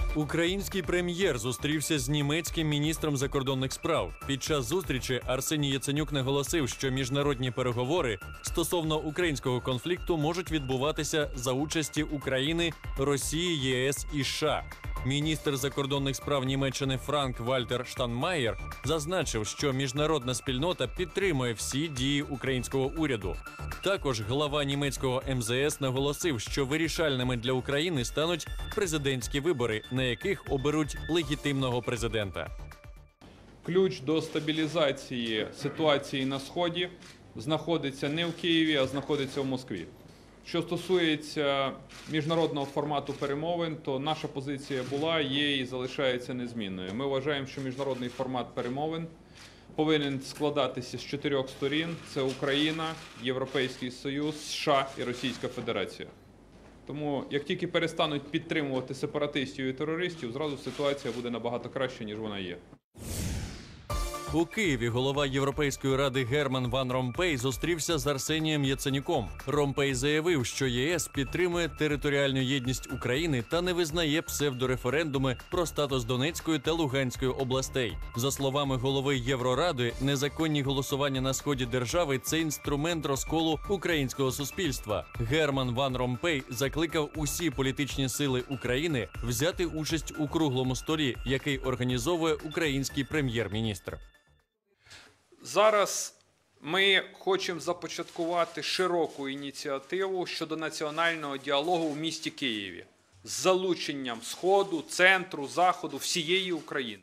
Український прем'єр зустрівся з німецьким міністром закордонних справ. Під час зустрічі Арсеній Яценюк наголосив, що міжнародні переговори стосовно українського конфлікту можуть відбуватися за участі України, Росії, ЄС і США. Міністр закордонних справ Німеччини Франк-Вальтер Штайнмаєр зазначив, що міжнародна спільнота підтримує всі дії українського уряду. Також глава німецького МЗС наголосив, що вирішальними для України стануть президентські вибори, на яких оберуть легітимного президента. Ключ до стабілізації ситуації на Сході знаходиться не в Києві, а знаходиться в Москві. Що стосується міжнародного формату перемовин, то наша позиція була, є і залишається незмінною. Ми вважаємо, що міжнародний формат перемовин повинен складатися з 4 сторін. Це Україна, Європейський Союз, США і Російська Федерація. Тому як тільки перестануть підтримувати сепаратистів і терористів, зразу ситуація буде набагато краще, ніж вона є. У Києві голова Європейської ради Герман Ван Ромпей зустрівся з Арсенієм Яценюком. Ромпей заявив, що ЄС підтримує територіальну єдність України та не визнає псевдореферендуми про статус Донецької та Луганської областей. За словами голови Євроради, незаконні голосування на сході держави – це інструмент розколу українського суспільства. Герман Ван Ромпей закликав усі політичні сили України взяти участь у круглому столі, який організовує український прем'єр-міністр. Зараз ми хочемо започаткувати широку ініціативу щодо національного діалогу в місті Києві з залученням Сходу, Центру, Заходу, всієї України.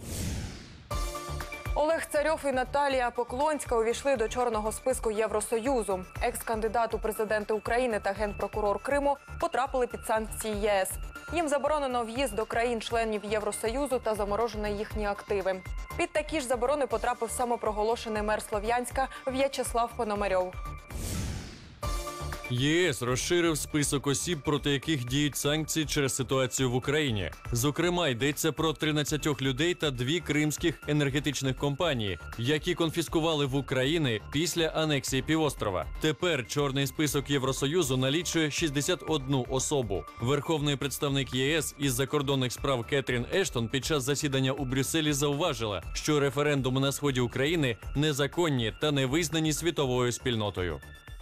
Олег Царьов і Наталія Поклонська увійшли до чорного списку Євросоюзу. Екс-кандидат у президенти України та генпрокурор Криму потрапили під санкції ЄС. Їм заборонено в'їзд до країн-членів Євросоюзу та заморожені їхні активи. Під такі ж заборони потрапив самопроголошений мер Слов'янська В'ячеслав Пономарьов. ЄС розширив список осіб, проти яких діють санкції через ситуацію в Україні. Зокрема, йдеться про 13 людей та 2 кримських енергетичних компанії, які конфіскували в Україні після анексії півострова. Тепер чорний список Євросоюзу налічує 61 особу. Верховний представник ЄС із закордонних справ Кетрін Ештон під час засідання у Брюсселі зауважила, що референдуми на сході України незаконні та не визнані світовою спільнотою.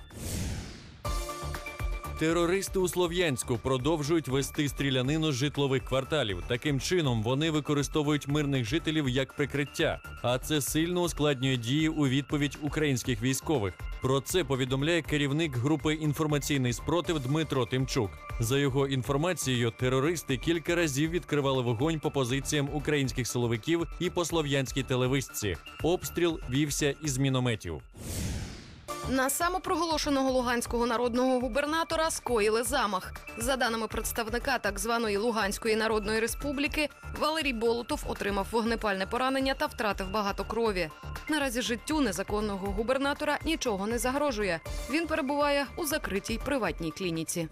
Терористи у Слов'янську продовжують вести стрілянину з житлових кварталів. Таким чином, вони використовують мирних жителів як прикриття. А це сильно ускладнює дії у відповідь українських військових. Про це повідомляє керівник групи «Інформаційний спротив» Дмитро Тимчук. За його інформацією, терористи кілька разів відкривали вогонь по позиціям українських силовиків і по слов'янській телевизці. Обстріл вівся із мінометів. На самопроголошеного луганського народного губернатора скоїли замах. За даними представника так званої Луганської Народної Республіки, Валерій Болотов отримав вогнепальне поранення та втратив багато крові. Наразі життю незаконного губернатора нічого не загрожує. Він перебуває у закритій приватній клініці.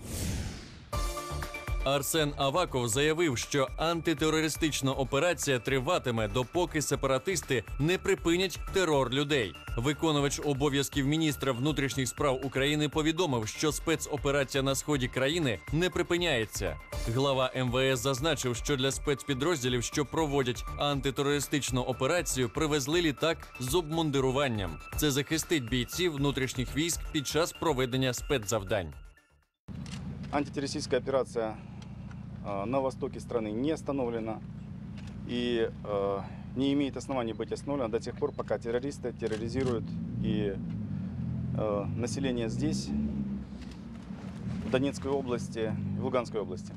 Арсен Аваков заявив, що антитерористична операція триватиме, допоки сепаратисти не припинять терор людей. Виконувач обов'язків міністра внутрішніх справ України повідомив, що спецоперація на сході країни не припиняється. Глава МВС зазначив, що для спецпідрозділів, що проводять антитерористичну операцію, привезли літак з обмундируванням. Це захистить бійців внутрішніх військ під час проведення спецзавдань. Антитеррористическая операция на востоке страны не остановлена и не имеет оснований быть остановлена до тех пор, пока террористы терроризируют и население здесь, в Донецкой области, в Луганской области.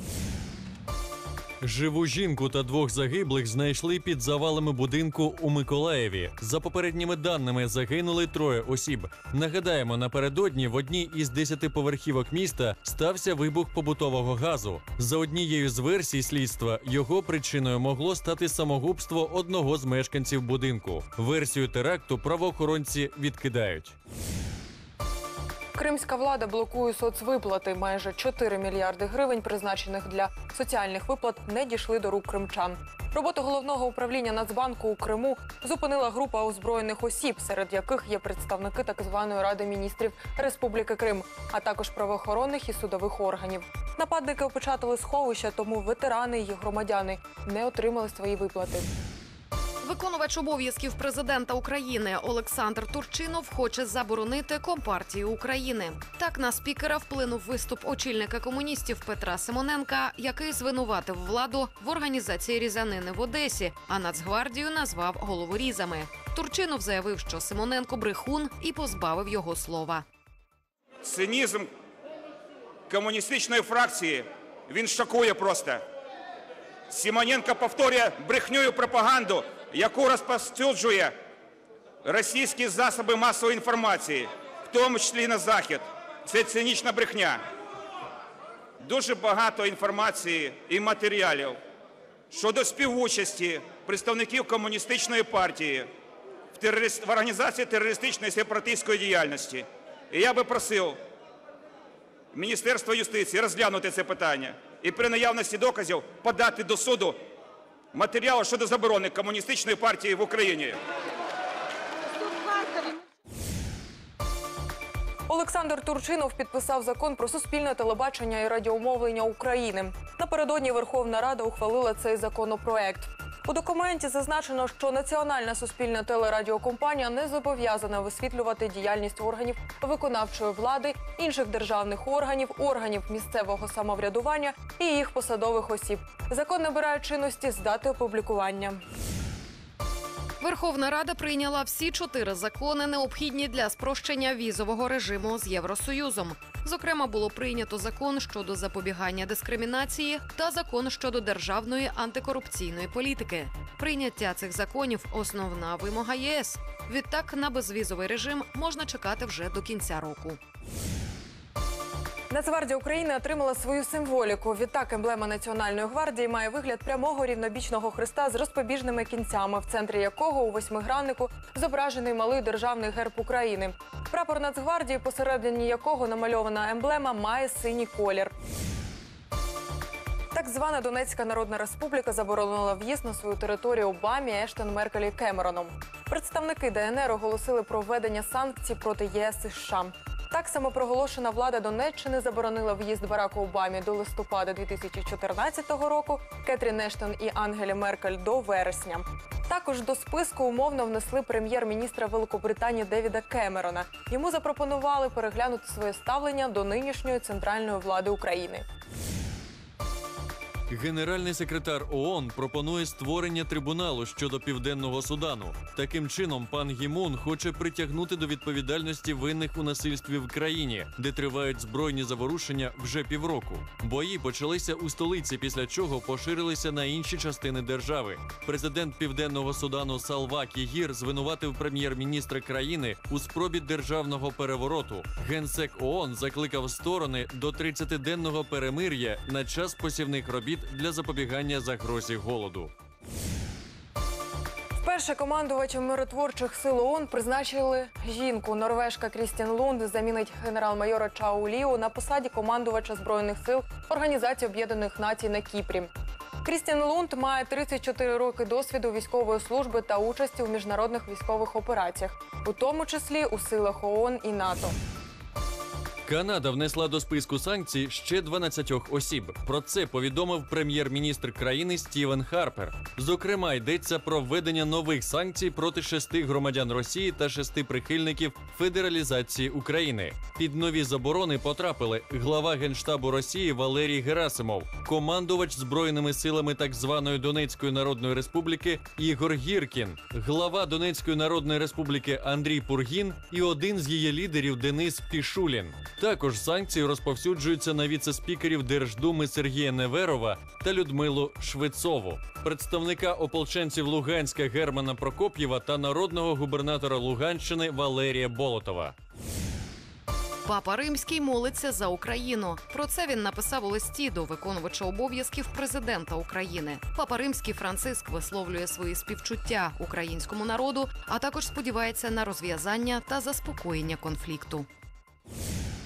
Живу жінку та 2 загиблих знайшли під завалами будинку у Миколаєві. За попередніми даними, загинули 3 осіб. Нагадаємо, напередодні в одній із 10 поверхівок міста стався вибух побутового газу. За однією з версій слідства, його причиною могло стати самогубство одного з мешканців будинку. Версію теракту правоохоронці відкидають. Кримська влада блокує соцвиплати. Майже 4 мільярди гривень, призначених для соціальних виплат, не дійшли до рук кримчан. Роботу головного управління Нацбанку у Криму зупинила група озброєних осіб, серед яких є представники так званої Ради міністрів Республіки Крим, а також правоохоронних і судових органів. Нападники опечатали сховища, тому ветерани і їх громадяни не отримали свої виплати. Виконувач обов'язків президента України Олександр Турчинов хоче заборонити Компартію України. Так на спікера вплинув виступ очільника комуністів Петра Симоненка, який звинуватив владу в організації різанини в Одесі, а Нацгвардію назвав головорізами. Турчинов заявив, що Симоненко брехун, і позбавив його слова. Цинізм комуністичної фракції, він шокує просто. Симоненко повторює брехню і пропаганду, яку розповсюджує російські засоби масової інформації, в тому числі і на Захід. Це цинічна брехня. Дуже багато інформації і матеріалів щодо співучасті представників комуністичної партії в організації терористичної сепаратистської діяльності. І я би просив Міністерство юстиції розглянути це питання і при наявності доказів подати до суду матеріали щодо заборони комуністичної партії в Україні. Олександр Турчинов підписав закон про суспільне телебачення і радіомовлення України. Напередодні Верховна Рада ухвалила цей законопроект. У документі зазначено, що Національна суспільна телерадіокомпанія не зобов'язана висвітлювати діяльність органів виконавчої влади, інших державних органів, органів місцевого самоврядування і їх посадових осіб. Закон набирає чинності з дати опублікування. Верховна Рада прийняла всі 4 закони, необхідні для спрощення візового режиму з Євросоюзом. Зокрема, було прийнято закон щодо запобігання дискримінації та закон щодо державної антикорупційної політики. Прийняття цих законів – основна вимога ЄС. Відтак, на безвізовий режим можна чекати вже до кінця року. Нацгвардія України отримала свою символіку. Відтак, емблема Національної гвардії має вигляд прямого рівнобічного хреста з розпобіжними кінцями, в центрі якого у восьмиграннику зображений малий державний герб України. Прапор Нацгвардії, посередині якого намальована емблема, має синій колір. Так звана Донецька Народна Республіка заборонила в'їзд на свою територію Обамі, Ештон, Меркель і Кемероном. Представники ДНР оголосили про введення санкцій проти ЄС і США. Так самопроголошена влада Донеччини заборонила в'їзд Бараку Обамі до листопада 2014 року, Кетрін Ештон і Ангелі Меркель до вересня. Також до списку умовно внесли прем'єр-міністра Великобританії Девіда Кемерона. Йому запропонували переглянути своє ставлення до нинішньої центральної влади України. Генеральний секретар ООН пропонує створення трибуналу щодо Південного Судану. Таким чином, пан Гі Мун хоче притягнути до відповідальності винних у насильстві в країні, де тривають збройні заворушення вже півроку. Бої почалися у столиці, після чого поширилися на інші частини держави. Президент Південного Судану Салва Кігір звинуватив прем'єр-міністра країни у спробі державного перевороту. Генсек ООН закликав сторони до 30-денного перемир'я на час посівних робіт для запобігання загрозі голоду. Вперше командувачем миротворчих сил ООН призначили жінку. Норвежка Крістін Лунд замінить генерал-майора Чау Ліу на посаді командувача Збройних сил Організації Об'єднаних Націй на Кіпрі. Крістін Лунд має 34 роки досвіду військової служби та участі у міжнародних військових операціях, у тому числі у силах ООН і НАТО. Канада внесла до списку санкцій ще 12 осіб. Про це повідомив прем'єр-міністр країни Стівен Харпер. Зокрема, йдеться про введення нових санкцій проти 6 громадян Росії та 6 прихильників федералізації України. Під нові заборони потрапили глава Генштабу Росії Валерій Герасимов, командувач Збройними силами так званої Донецької Народної Республіки Ігор Гіркін, глава Донецької Народної Республіки Андрій Пургін і один з її лідерів Денис Пішулін. Також санкції розповсюджуються на віце-спікерів Держдуми Сергія Неверова та Людмилу Швецову, представника ополченців Луганська Германа Прокоп'єва та народного губернатора Луганщини Валерія Болотова. Папа Римський молиться за Україну. Про це він написав у листі до виконувача обов'язків президента України. Папа Римський Франциск висловлює свої співчуття українському народу, а також сподівається на розв'язання та заспокоєння конфлікту.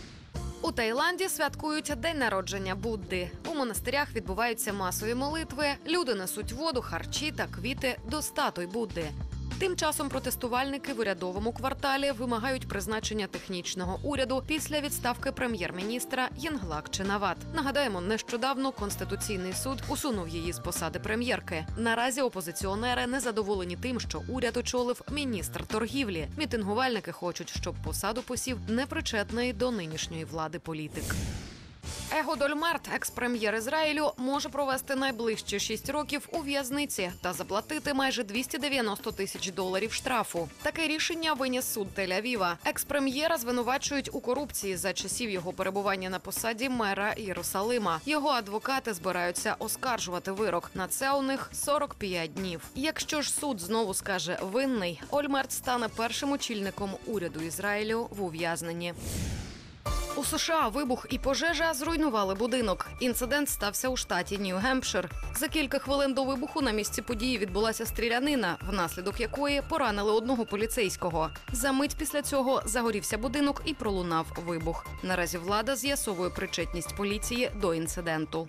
У Таїланді святкують день народження Будди. У монастирях відбуваються масові молитви, люди несуть воду, харчі та квіти до статуй Будди. Тим часом протестувальники в урядовому кварталі вимагають призначення технічного уряду після відставки прем'єр-міністра Єнглак Чинават. Нагадаємо, нещодавно Конституційний суд усунув її з посади прем'єрки. Наразі опозиціонери незадоволені тим, що уряд очолив міністр торгівлі. Мітингувальники хочуть, щоб посаду посів непричетний до нинішньої влади політик. Егод Ольмерт, екс-прем'єр Ізраїлю, може провести найближчі 6 років у в'язниці та заплатити майже $290 тисяч штрафу. Таке рішення виніс суд Тель-Авіва. Екс-прем'єра звинувачують у корупції за часів його перебування на посаді мера Єрусалима. Його адвокати збираються оскаржувати вирок. На це у них 45 днів. Якщо ж суд знову скаже винний, Ольмерт стане першим очільником уряду Ізраїлю в ув'язненні. У США вибух і пожежа зруйнували будинок. Інцидент стався у штаті Нью-Гемпшир. За кілька хвилин до вибуху на місці події відбулася стрілянина, внаслідок якої поранили одного поліцейського. За мить після цього загорівся будинок і пролунав вибух. Наразі влада з'ясовує причетність поліції до інциденту.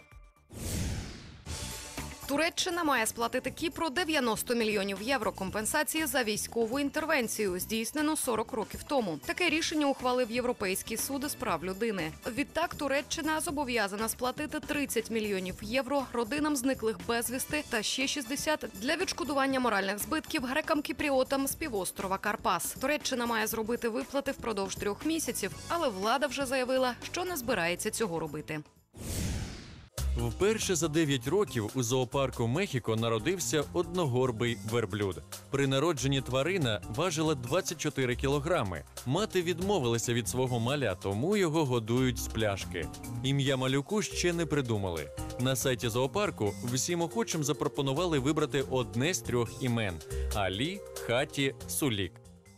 Туреччина має сплатити Кіпру 90 мільйонів євро компенсації за військову інтервенцію, здійснену 40 років тому. Таке рішення ухвалив Європейський суд з прав людини. Відтак Туреччина зобов'язана сплатити 30 мільйонів євро родинам зниклих безвісти та ще 60 для відшкодування моральних збитків грекам-кіпріотам з півострова Карпас. Туреччина має зробити виплати впродовж 3 місяців, але влада вже заявила, що не збирається цього робити. Вперше за 9 років у зоопарку Мехіко народився одногорбий верблюд. При народженні тварина важила 24 кілограми. Мати відмовилася від свого маля, тому його годують з пляшки. Ім'я малюку ще не придумали. На сайті зоопарку всім охочим запропонували вибрати одне з 3 імен – Алі, Хаті, Сулік.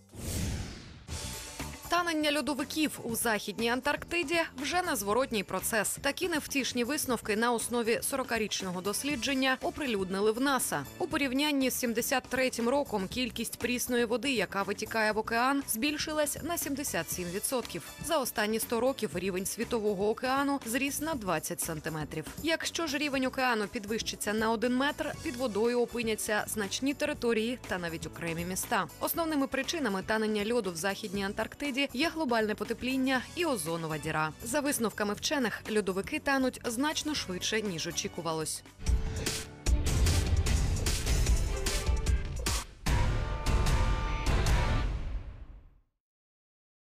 Танення льодовиків у Західній Антарктиді вже незворотній процес. Такі невтішні висновки на основі 40-річного дослідження оприлюднили в НАСА. У порівнянні з 73-м роком кількість прісної води, яка витікає в океан, збільшилась на 77%. За останні 100 років рівень світового океану зріс на 20 сантиметрів. Якщо ж рівень океану підвищиться на 1 метр, під водою опиняться значні території та навіть окремі міста. Основними причинами танення льоду в Західній Антарктиді є глобальне потепління і озонова діра. За висновками вчених, льодовики тануть значно швидше, ніж очікувалось.